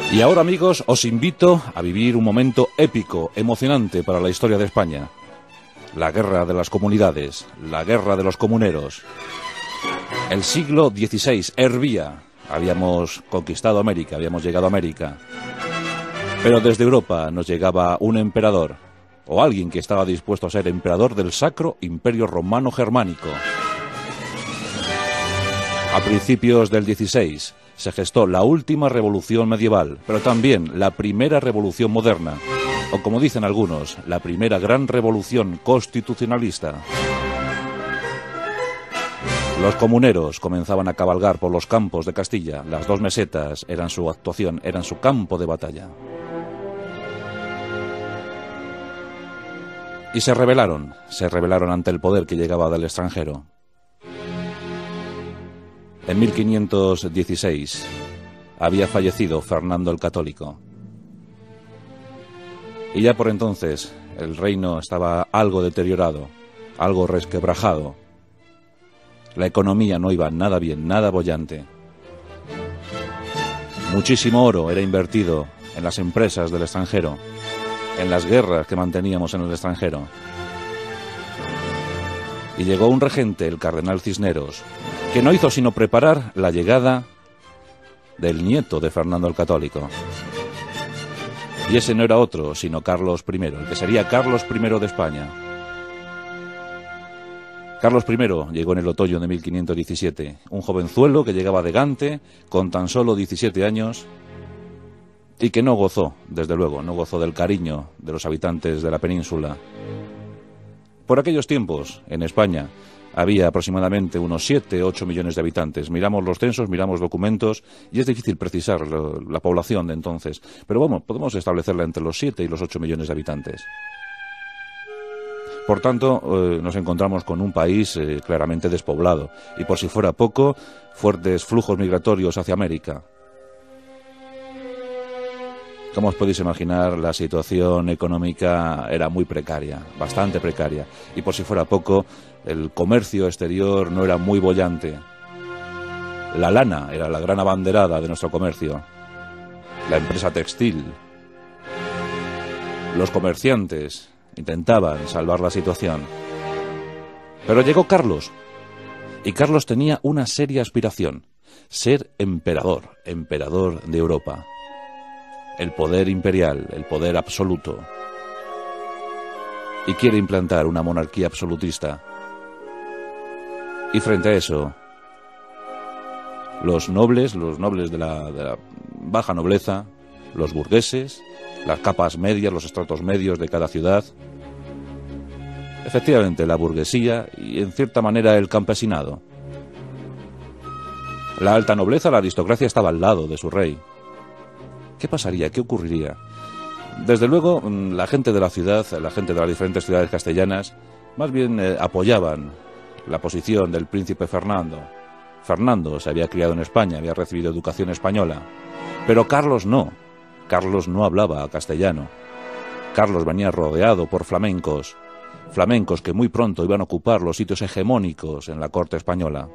Y ahora, amigos, os invito a vivir un momento épico, emocionante para la historia de España. La guerra de las comunidades, la guerra de los comuneros. El siglo XVI hervía. Habíamos conquistado América, habíamos llegado a América. Pero desde Europa nos llegaba un emperador, o alguien que estaba dispuesto a ser emperador del Sacro Imperio Romano Germánico. A principios del XVI se gestó la última revolución medieval, pero también la primera revolución moderna, o como dicen algunos, la primera gran revolución constitucionalista. Los comuneros comenzaban a cabalgar por los campos de Castilla. Las dos mesetas eran su actuación, eran su campo de batalla. Y se rebelaron ante el poder que llegaba del extranjero. En 1516 había fallecido Fernando el Católico. Y ya por entonces el reino estaba algo deteriorado, algo resquebrajado. La economía no iba nada bien, nada boyante. Muchísimo oro era invertido en las empresas del extranjero, en las guerras que manteníamos en el extranjero. Y llegó un regente, el cardenal Cisneros, que no hizo sino preparar la llegada del nieto de Fernando el Católico. Y ese no era otro, sino Carlos I, el que sería Carlos I de España. Carlos I llegó en el otoño de 1517, un jovenzuelo que llegaba de Gante, con tan solo 17 años, y que no gozó, desde luego, no gozó del cariño de los habitantes de la península. Por aquellos tiempos, en España, había aproximadamente unos 7 o 8 millones de habitantes. Miramos los censos, miramos documentos, y es difícil precisar la población de entonces. Pero bueno, podemos establecerla entre los 7 y los 8 millones de habitantes. Por tanto, nos encontramos con un país claramente despoblado, y por si fuera poco, fuertes flujos migratorios hacia América. Como os podéis imaginar, la situación económica era muy precaria, bastante precaria, y por si fuera poco, el comercio exterior no era muy boyante. La lana era la gran abanderada de nuestro comercio, la empresa textil. Los comerciantes intentaban salvar la situación. Pero llegó Carlos, y Carlos tenía una seria aspiración: ser emperador de Europa. El poder imperial, el poder absoluto. Y quiere implantar una monarquía absolutista. Y frente a eso, los nobles de la baja nobleza, los burgueses, las capas medias, los estratos medios de cada ciudad, efectivamente la burguesía y en cierta manera el campesinado. La alta nobleza, la aristocracia, estaba al lado de su rey. ¿Qué pasaría? ¿Qué ocurriría? Desde luego, la gente de la ciudad, la gente de las diferentes ciudades castellanas, más bien apoyaban la posición del príncipe Fernando. Fernando se había criado en España, había recibido educación española. Pero Carlos no hablaba castellano. Carlos venía rodeado por flamencos que muy pronto iban a ocupar los sitios hegemónicos en la corte española.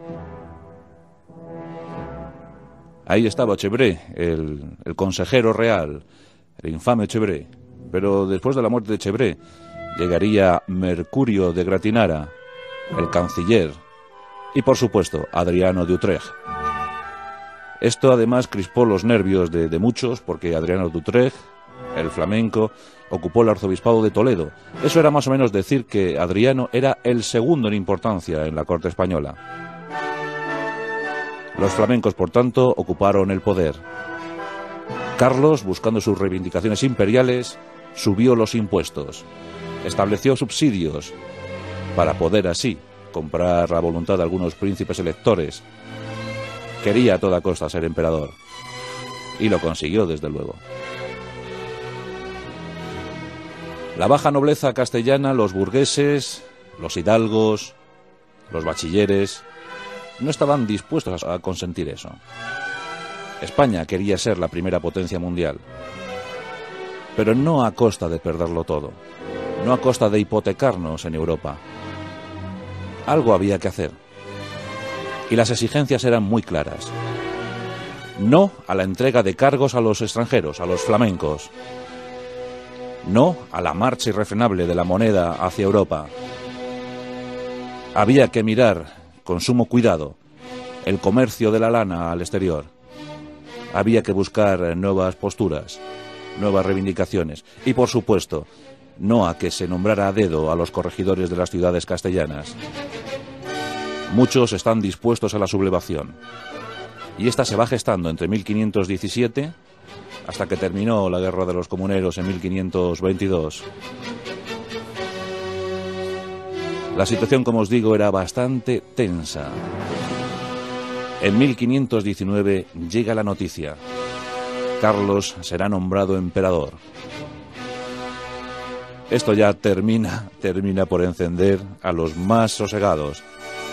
Ahí estaba Chevreul, el consejero real, el infame Chevreul. Pero después de la muerte de Chevreul llegaría Mercurio de Gratinara, el canciller, y por supuesto Adriano de Utrecht. Esto además crispó los nervios de muchos, porque Adriano de Utrecht, el flamenco, ocupó el arzobispado de Toledo. Eso era más o menos decir que Adriano era el segundo en importancia en la corte española. Los flamencos, por tanto, ocuparon el poder. Carlos, buscando sus reivindicaciones imperiales, subió los impuestos, estableció subsidios para poder así comprar la voluntad de algunos príncipes electores. Quería a toda costa ser emperador, y lo consiguió, desde luego. La baja nobleza castellana, los burgueses, los hidalgos, los bachilleres, no estaban dispuestos a consentir eso. España quería ser la primera potencia mundial, pero no a costa de perderlo todo, no a costa de hipotecarnos en Europa. Algo había que hacer, y las exigencias eran muy claras. No a la entrega de cargos a los extranjeros, a los flamencos. No a la marcha irrefrenable de la moneda hacia Europa. Había que mirar con sumo cuidado el comercio de la lana al exterior. Había que buscar nuevas posturas, nuevas reivindicaciones y, por supuesto, no a que se nombrara a dedo a los corregidores de las ciudades castellanas. Muchos están dispuestos a la sublevación y esta se va gestando entre 1517 hasta que terminó la Guerra de los Comuneros en 1522. La situación, como os digo, era bastante tensa. En 1519 llega la noticia. Carlos será nombrado emperador. Esto ya termina por encender a los más sosegados.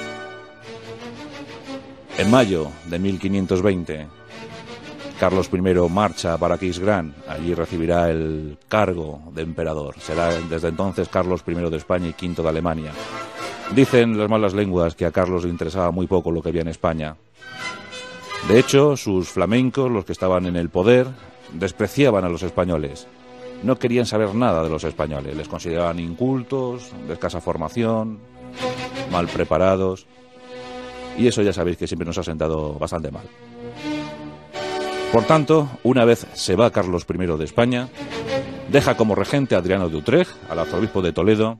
En mayo de 1520, Carlos I marcha para Aquisgrán. Allí recibirá el cargo de emperador. Será desde entonces Carlos I de España y V de Alemania. Dicen las malas lenguas que a Carlos le interesaba muy poco lo que había en España. De hecho, sus flamencos, los que estaban en el poder, despreciaban a los españoles. No querían saber nada de los españoles. Les consideraban incultos, de escasa formación, mal preparados. Y eso ya sabéis que siempre nos ha sentado bastante mal. Por tanto, una vez se va Carlos I de España, deja como regente a Adriano de Utrecht, al arzobispo de Toledo,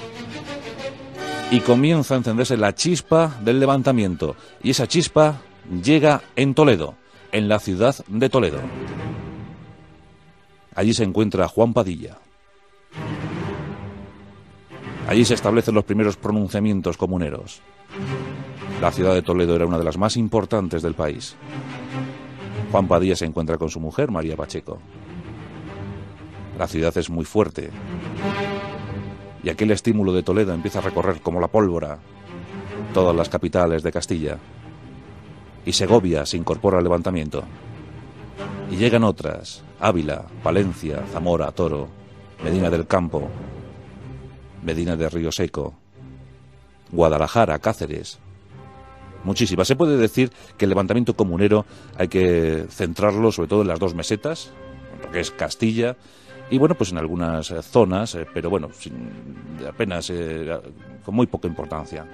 y comienza a encenderse la chispa del levantamiento. Y esa chispa llega en Toledo, en la ciudad de Toledo. Allí se encuentra Juan Padilla. Allí se establecen los primeros pronunciamientos comuneros. La ciudad de Toledo era una de las más importantes del país. Juan Padilla se encuentra con su mujer, María Pacheco. La ciudad es muy fuerte. Y aquel estímulo de Toledo empieza a recorrer como la pólvora todas las capitales de Castilla. Y Segovia se incorpora al levantamiento. Y llegan otras: Ávila, Palencia, Zamora, Toro, Medina del Campo, Medina de Río Seco, Guadalajara, Cáceres. Muchísimas. Se puede decir que el levantamiento comunero hay que centrarlo sobre todo en las dos mesetas, lo que es Castilla, y bueno, pues en algunas zonas, pero bueno, apenas, con muy poca importancia.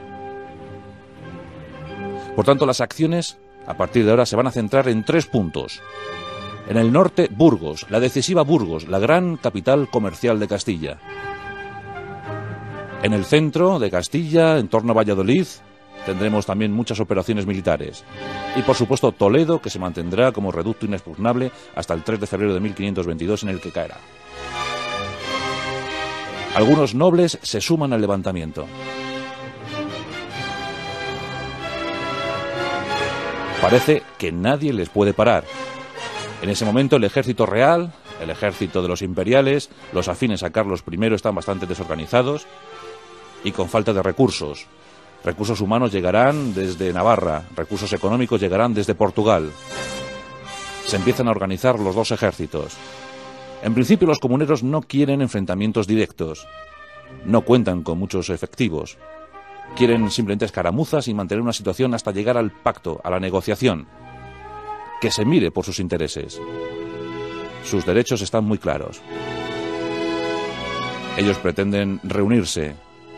Por tanto, las acciones a partir de ahora se van a centrar en 3 puntos. En el norte, Burgos, la decisiva Burgos, la gran capital comercial de Castilla. En el centro de Castilla, en torno a Valladolid, tendremos también muchas operaciones militares. Y por supuesto Toledo, que se mantendrá como reducto inexpugnable hasta el 3 de febrero de 1522, en el que caerá. Algunos nobles se suman al levantamiento. Parece que nadie les puede parar. En ese momento el ejército real, el ejército de los imperiales, los afines a Carlos I están bastante desorganizados y con falta de recursos. Recursos humanos llegarán desde Navarra, recursos económicos llegarán desde Portugal. Se empiezan a organizar los dos ejércitos. En principio los comuneros no quieren enfrentamientos directos, no cuentan con muchos efectivos. Quieren simplemente escaramuzas y mantener una situación hasta llegar al pacto, a la negociación. Que se mire por sus intereses. Sus derechos están muy claros. Ellos pretenden reunirse.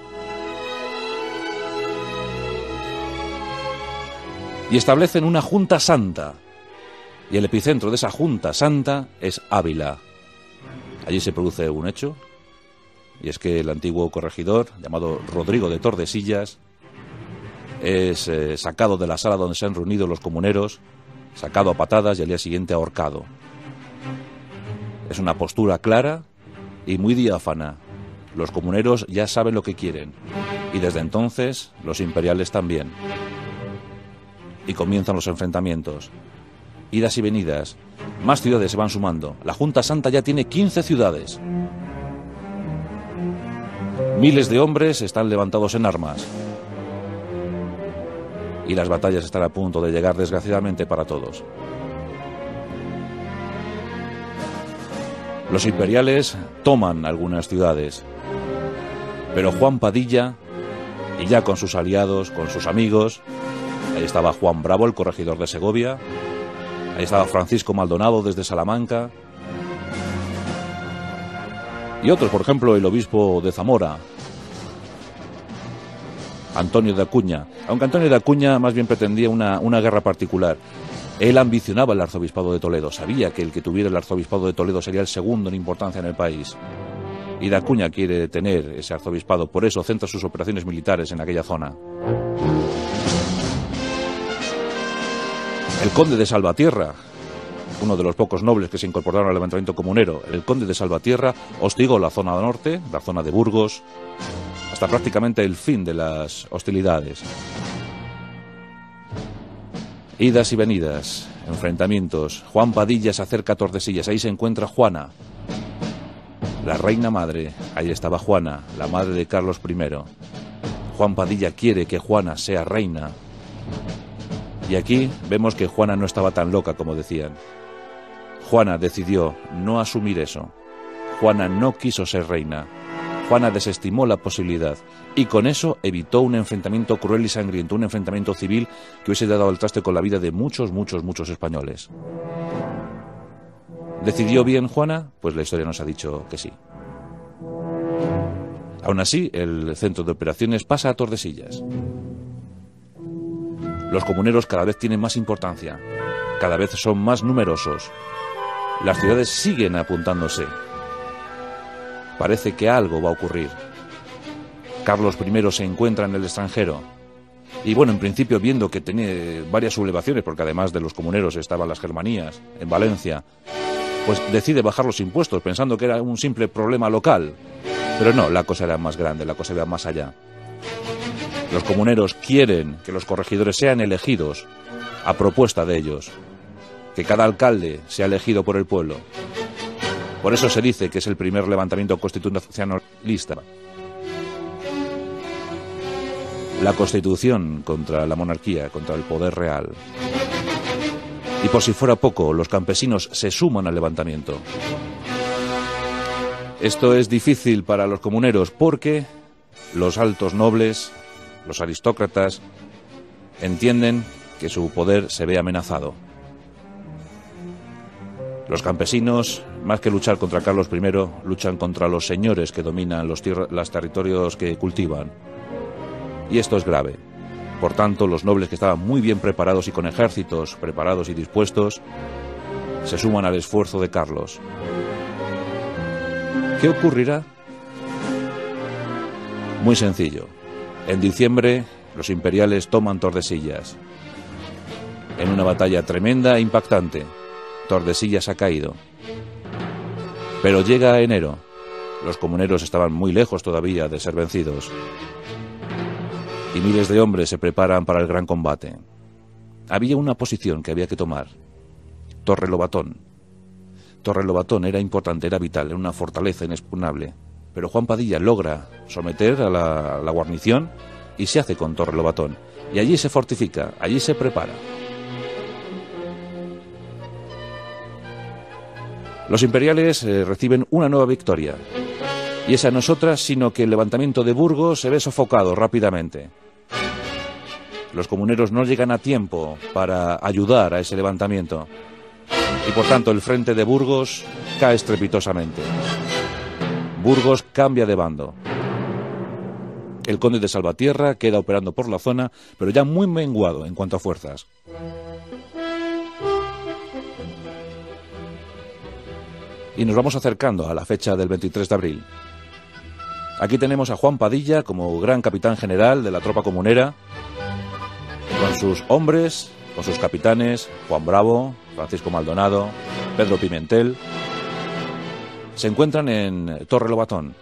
Y establecen una Junta Santa. Y el epicentro de esa Junta Santa es Ávila. Allí se produce un hecho. Y es que el antiguo corregidor, llamado Rodrigo de Tordesillas, es sacado de la sala donde se han reunido los comuneros, sacado a patadas y al día siguiente ahorcado. Es una postura clara y muy diáfana. Los comuneros ya saben lo que quieren. Y desde entonces los imperiales también. Y comienzan los enfrentamientos. Idas y venidas. Más ciudades se van sumando. La Junta Santa ya tiene 15 ciudades. Miles de hombres están levantados en armas. Y las batallas están a punto de llegar, desgraciadamente, para todos. Los imperiales toman algunas ciudades. Pero Juan Padilla, y ya con sus aliados, con sus amigos, ahí estaba Juan Bravo, el corregidor de Segovia, Ahí estaba Francisco Maldonado desde Salamanca. Y otros, por ejemplo, el obispo de Zamora, Antonio de Acuña. Aunque Antonio de Acuña más bien pretendía una guerra particular. Él ambicionaba el arzobispado de Toledo. Sabía que el que tuviera el arzobispado de Toledo sería el segundo en importancia en el país. Y de Acuña quiere tener ese arzobispado. Por eso centra sus operaciones militares en aquella zona. El conde de Salvatierra, uno de los pocos nobles que se incorporaron al levantamiento comunero, el conde de Salvatierra hostigó la zona norte, la zona de Burgos, hasta prácticamente el fin de las hostilidades. Idas y venidas, enfrentamientos. Juan Padilla se acerca a Tordesillas, ahí se encuentra Juana, la reina madre. Ahí estaba Juana, la madre de Carlos I. Juan Padilla quiere que Juana sea reina. Y aquí vemos que Juana no estaba tan loca como decían. Juana decidió no asumir eso. Juana no quiso ser reina. Juana desestimó la posibilidad y con eso evitó un enfrentamiento cruel y sangriento, un enfrentamiento civil que hubiese dado al traste con la vida de muchos españoles. ¿Decidió bien Juana? Pues la historia nos ha dicho que sí. Aún así, el centro de operaciones pasa a Tordesillas. Los comuneros cada vez tienen más importancia, cada vez son más numerosos. Las ciudades siguen apuntándose. Parece que algo va a ocurrir. Carlos I se encuentra en el extranjero. Y bueno, en principio viendo que tiene varias sublevaciones, porque además de los comuneros estaban las Germanías, en Valencia, pues decide bajar los impuestos, pensando que era un simple problema local. Pero no, la cosa era más grande, la cosa iba más allá. Los comuneros quieren que los corregidores sean elegidos a propuesta de ellos, que cada alcalde sea elegido por el pueblo. Por eso se dice que es el primer levantamiento constitucionalista. La Constitución contra la monarquía, contra el poder real. Y por si fuera poco, los campesinos se suman al levantamiento. Esto es difícil para los comuneros porque los altos nobles, los aristócratas, entienden que su poder se ve amenazado. Los campesinos, más que luchar contra Carlos I, luchan contra los señores que dominan los territorios que cultivan. Y esto es grave. Por tanto, los nobles que estaban muy bien preparados y con ejércitos preparados y dispuestos, se suman al esfuerzo de Carlos. ¿Qué ocurrirá? Muy sencillo. En diciembre, los imperiales toman Tordesillas. En una batalla tremenda e impactante. Tordesillas ha caído. Pero llega enero. Los comuneros estaban muy lejos todavía de ser vencidos. Y miles de hombres se preparan para el gran combate. Había una posición que había que tomar. Torrelobatón. Torrelobatón era importante, era vital, era una fortaleza inexpugnable. Pero Juan Padilla logra someter a la guarnición y se hace con Torrelobatón. Y allí se fortifica, allí se prepara. Los imperiales reciben una nueva victoria. Y esa no es otra, sino que el levantamiento de Burgos se ve sofocado rápidamente. Los comuneros no llegan a tiempo para ayudar a ese levantamiento. Y por tanto el frente de Burgos cae estrepitosamente. Burgos cambia de bando. El conde de Salvatierra queda operando por la zona, pero ya muy menguado en cuanto a fuerzas. Y nos vamos acercando a la fecha del 23 de abril. Aquí tenemos a Juan Padilla como gran capitán general de la tropa comunera, con sus hombres, con sus capitanes, Juan Bravo, Francisco Maldonado, Pedro Pimentel. Se encuentran en Torrelobatón.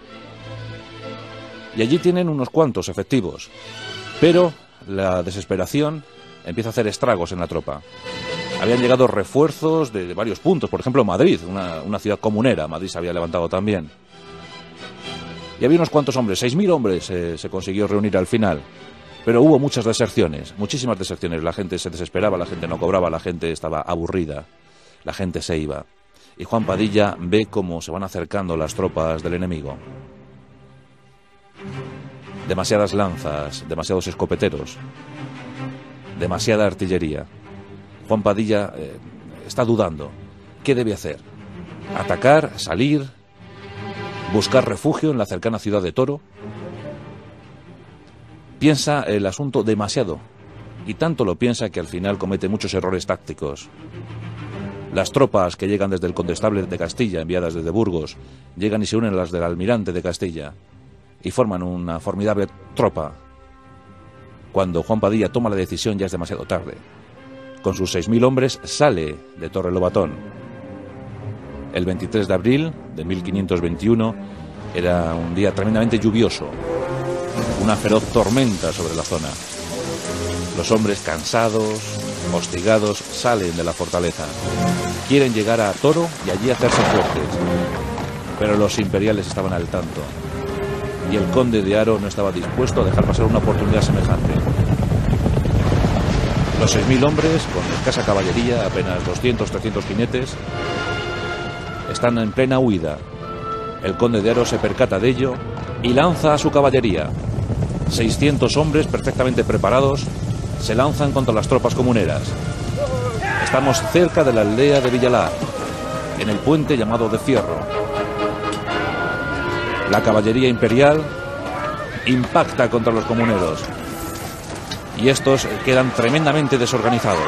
Y allí tienen unos cuantos efectivos. Pero la desesperación empieza a hacer estragos en la tropa. Habían llegado refuerzos de varios puntos, por ejemplo Madrid, una ciudad comunera. Madrid se había levantado también. Y había unos cuantos hombres, 6.000 hombres se consiguió reunir al final. Pero hubo muchas deserciones, muchísimas deserciones. La gente se desesperaba, la gente no cobraba, la gente estaba aburrida. La gente se iba. Y Juan Padilla ve cómo se van acercando las tropas del enemigo. Demasiadas lanzas, demasiados escopeteros, demasiada artillería. Juan Padilla está dudando. ¿Qué debe hacer? ¿Atacar? ¿Salir? ¿Buscar refugio en la cercana ciudad de Toro? Piensa el asunto demasiado, y tanto lo piensa que al final comete muchos errores tácticos. Las tropas que llegan desde el Condestable de Castilla, enviadas desde Burgos, llegan y se unen a las del Almirante de Castilla, y forman una formidable tropa. Cuando Juan Padilla toma la decisión ya es demasiado tarde. Con sus 6.000 hombres sale de Torrelobatón. El 23 de abril de 1521 era un día tremendamente lluvioso. Una feroz tormenta sobre la zona. Los hombres cansados, hostigados, salen de la fortaleza. Quieren llegar a Toro y allí hacerse fuertes. Pero los imperiales estaban al tanto. Y el conde de Haro no estaba dispuesto a dejar pasar una oportunidad semejante. Los 6.000 hombres, con escasa caballería, apenas 200-300 jinetes, están en plena huida. El conde de Haro se percata de ello y lanza a su caballería. 600 hombres perfectamente preparados se lanzan contra las tropas comuneras. Estamos cerca de la aldea de Villalar, en el puente llamado de Fierro. La caballería imperial impacta contra los comuneros y estos quedan tremendamente desorganizados.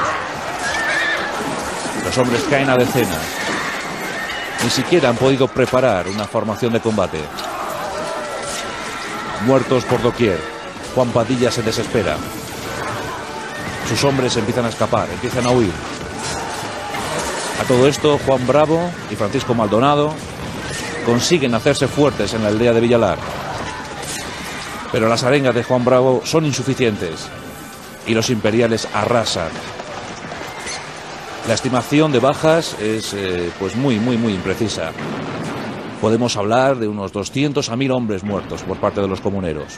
Los hombres caen a decenas. Ni siquiera han podido preparar una formación de combate. Muertos por doquier. Juan Padilla se desespera. Sus hombres empiezan a escapar, empiezan a huir. A todo esto, Juan Bravo y Francisco Maldonado consiguen hacerse fuertes en la aldea de Villalar. Pero las arengas de Juan Bravo son insuficientes y los imperiales arrasan. La estimación de bajas es pues muy imprecisa. Podemos hablar de unos 200 a 1.000 hombres muertos por parte de los comuneros.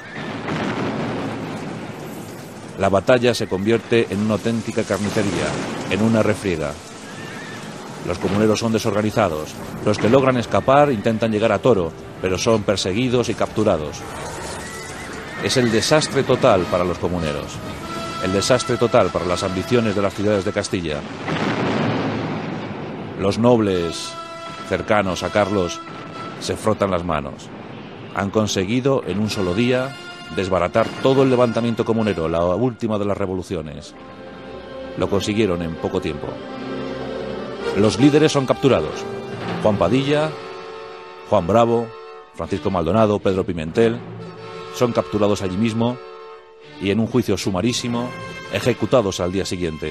La batalla se convierte en una auténtica carnicería, en una refriega. Los comuneros son desorganizados. Los que logran escapar intentan llegar a Toro, pero son perseguidos y capturados. Es el desastre total para los comuneros. El desastre total para las ambiciones de las ciudades de Castilla. Los nobles cercanos a Carlos se frotan las manos. Han conseguido en un solo día desbaratar todo el levantamiento comunero, la última de las revoluciones. Lo consiguieron en poco tiempo. Los líderes son capturados. Juan Padilla, Juan Bravo, Francisco Maldonado, Pedro Pimentel, son capturados allí mismo y en un juicio sumarísimo, ejecutados al día siguiente.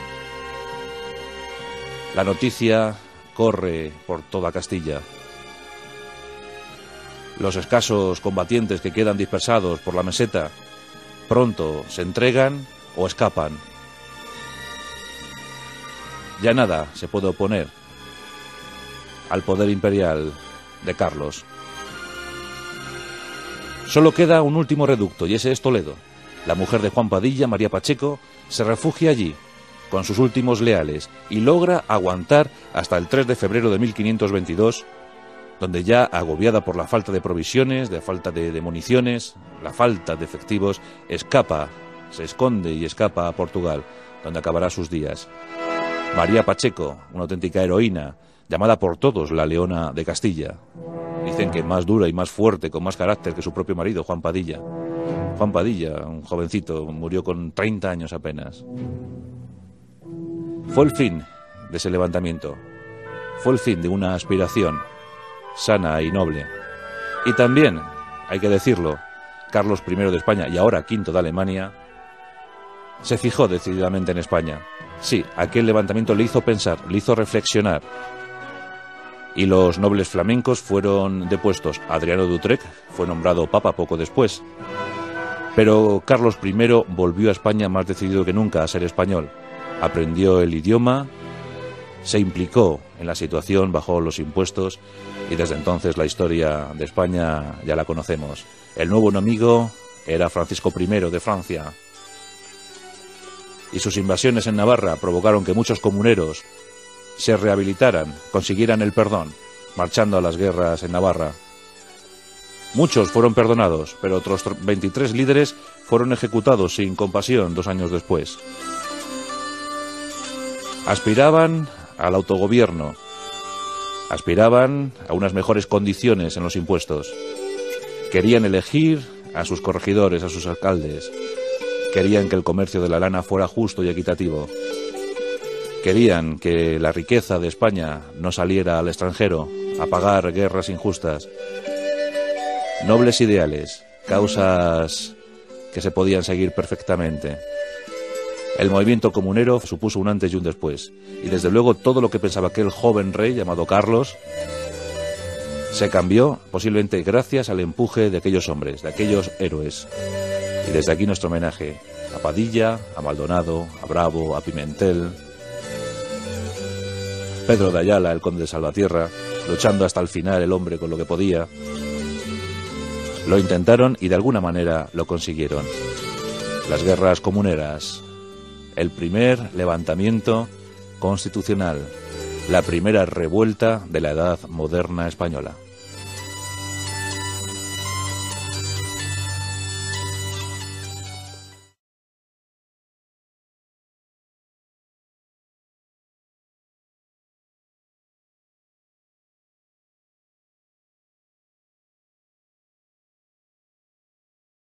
La noticia corre por toda Castilla. Los escasos combatientes que quedan dispersados por la meseta pronto se entregan o escapan. Ya nada se puede oponer al poder imperial de Carlos. Solo queda un último reducto y ese es Toledo. La mujer de Juan Padilla, María Pacheco, se refugia allí con sus últimos leales y logra aguantar hasta el 3 de febrero de 1522, donde ya agobiada por la falta de provisiones, de falta de municiones, la falta de efectivos, escapa, se esconde y escapa a Portugal, donde acabará sus días. María Pacheco, una auténtica heroína, llamada por todos la Leona de Castilla. Dicen que más dura y más fuerte, con más carácter que su propio marido, Juan Padilla. Juan Padilla, un jovencito, murió con 30 años apenas. Fue el fin de ese levantamiento. Fue el fin de una aspiración sana y noble. Y también, hay que decirlo, Carlos I de España y ahora V de Alemania se fijó decididamente en España. Sí, aquel levantamiento le hizo pensar, le hizo reflexionar. Y los nobles flamencos fueron depuestos. Adriano de Utrecht fue nombrado papa poco después. Pero Carlos I volvió a España más decidido que nunca a ser español. Aprendió el idioma, se implicó en la situación, bajó los impuestos y desde entonces la historia de España ya la conocemos. El nuevo enemigo era Francisco I de Francia. Y sus invasiones en Navarra provocaron que muchos comuneros se rehabilitaran, consiguieran el perdón, marchando a las guerras en Navarra. Muchos fueron perdonados, pero otros 23 líderes fueron ejecutados sin compasión 2 años después. Aspiraban al autogobierno. Aspiraban a unas mejores condiciones en los impuestos. Querían elegir a sus corregidores, a sus alcaldes. Querían que el comercio de la lana fuera justo y equitativo. Querían que la riqueza de España no saliera al extranjero a pagar guerras injustas. Nobles ideales, causas que se podían seguir perfectamente. El movimiento comunero supuso un antes y un después. Y desde luego todo lo que pensaba aquel joven rey llamado Carlos se cambió posiblemente gracias al empuje de aquellos hombres, de aquellos héroes. Y desde aquí nuestro homenaje a Padilla, a Maldonado, a Bravo, a Pimentel, Pedro de Ayala, el conde de Salvatierra, luchando hasta el final el hombre con lo que podía. Lo intentaron y de alguna manera lo consiguieron. Las guerras comuneras, el primer levantamiento constitucional, la primera revuelta de la edad moderna española.